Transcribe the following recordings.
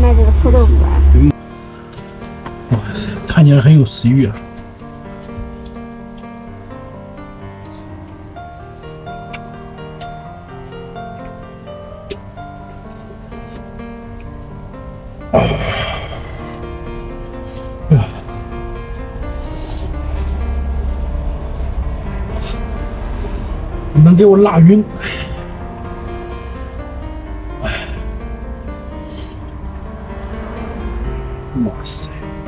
卖这个臭豆腐啊？ 哇塞，看起来很有食欲啊！能给我辣晕！哇塞！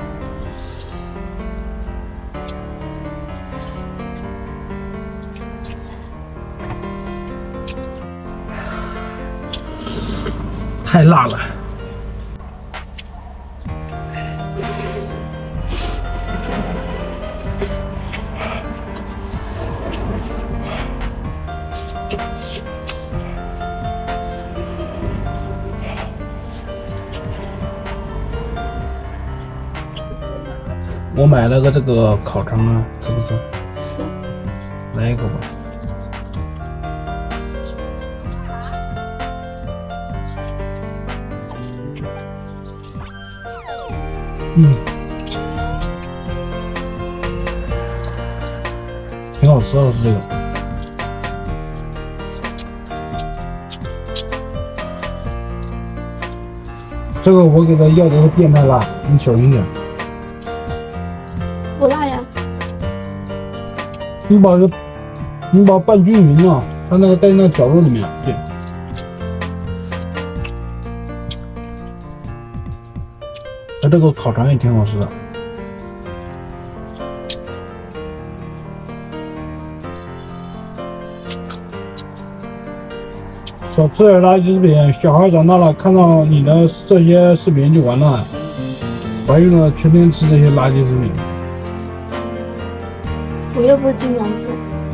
太辣了！我买了个这个烤肠啊，是不是？ 是。 来一个吧。挺好吃的，是这个。这个我给他要的是变态辣，你小心点。 不辣呀。 你把它拌均匀了，它那个在那绞肉里面，对。它这个烤肠也挺好吃的。少吃点垃圾食品，小孩长大了看到你的这些视频就完了。怀孕了，全天吃这些垃圾食品。 我又不是经常吃。